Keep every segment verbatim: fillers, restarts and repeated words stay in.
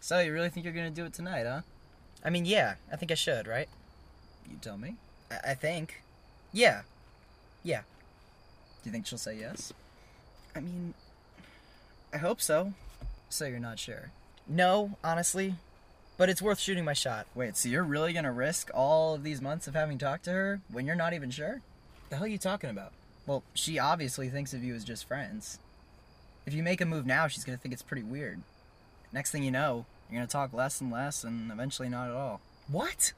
So, you really think you're gonna do it tonight, huh? I mean, yeah, I think I should, right? You tell me. I, I think. Yeah. Yeah. Do you think she'll say yes? I mean, I hope so. So you're not sure? No, honestly. But it's worth shooting my shot. Wait, so you're really gonna risk all of these months of having talked to her when you're not even sure? The hell are you talking about? Well, she obviously thinks of you as just friends. If you make a move now, she's gonna think it's pretty weird. Next thing you know, you're gonna talk less and less, and eventually not at all. What?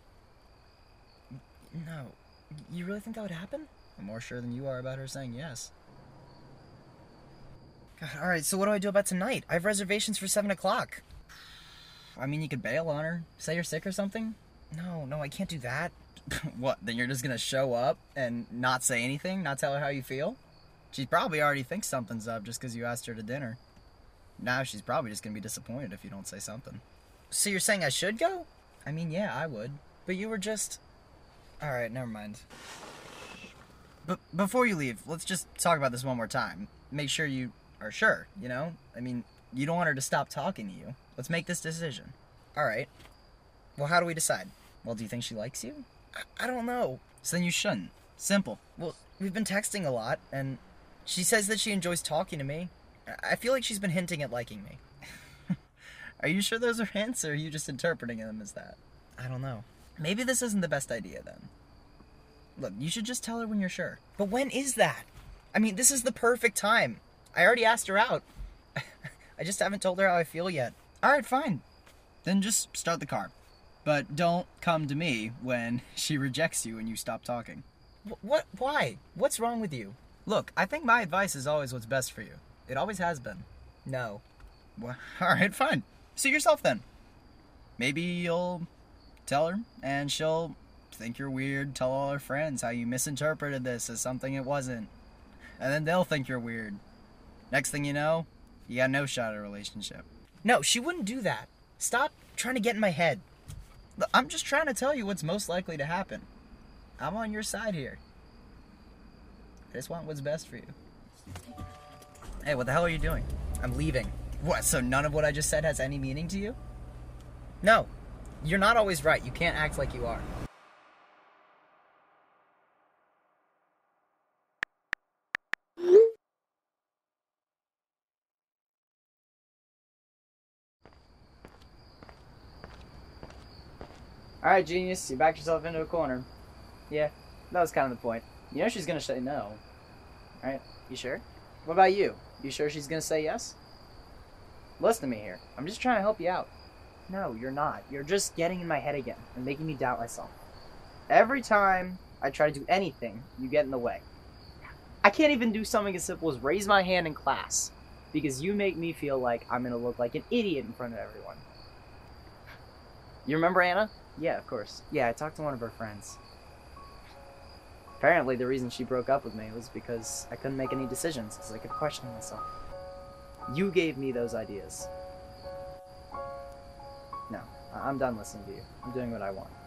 No. You really think that would happen? I'm more sure than you are about her saying yes. God, alright, so what do I do about tonight? I have reservations for seven o'clock. I mean, you could bail on her. Say you're sick or something. No, no, I can't do that. What, then you're just gonna show up and not say anything? Not tell her how you feel? She probably already thinks something's up just because you asked her to dinner. Now she's probably just gonna be disappointed if you don't say something. So you're saying I should go? I mean, yeah, I would. But you were just... Alright, never mind. But before you leave, let's just talk about this one more time. Make sure you are sure, you know? I mean, you don't want her to stop talking to you. Let's make this decision. Alright. Well, how do we decide? Well, do you think she likes you? I, I don't know. So then you shouldn't. Simple. Well, we've been texting a lot, and she says that she enjoys talking to me. I feel like she's been hinting at liking me. Are you sure those are hints, or are you just interpreting them as that? I don't know. Maybe this isn't the best idea, then. Look, you should just tell her when you're sure. But when is that? I mean, this is the perfect time. I already asked her out. I just haven't told her how I feel yet. Alright, fine. Then just start the car. But don't come to me when she rejects you and you stop talking. Wh- what? Why? What's wrong with you? Look, I think my advice is always what's best for you. It always has been. No. Well, alright, fine. Suit yourself then. Maybe you'll tell her, and she'll think you're weird, tell all her friends how you misinterpreted this as something it wasn't. And then they'll think you're weird. Next thing you know, you got no shot at a relationship. No, she wouldn't do that. Stop trying to get in my head. Look, I'm just trying to tell you what's most likely to happen. I'm on your side here. I just want what's best for you. Hey, what the hell are you doing? I'm leaving. What, so none of what I just said has any meaning to you? No. You're not always right. You can't act like you are. Alright, genius, you backed yourself into a corner. Yeah, that was kind of the point. You know she's gonna say no. Alright, you sure? What about you? You sure she's gonna say yes? Listen to me here. I'm just trying to help you out. No, you're not. You're just getting in my head again and making me doubt myself. Every time I try to do anything, you get in the way. I can't even do something as simple as raise my hand in class because you make me feel like I'm gonna look like an idiot in front of everyone. You remember Anna? Yeah, of course. Yeah, I talked to one of her friends. Apparently the reason she broke up with me was because I couldn't make any decisions because I kept questioning myself. You gave me those ideas. No, I- I'm done listening to you. I'm doing what I want.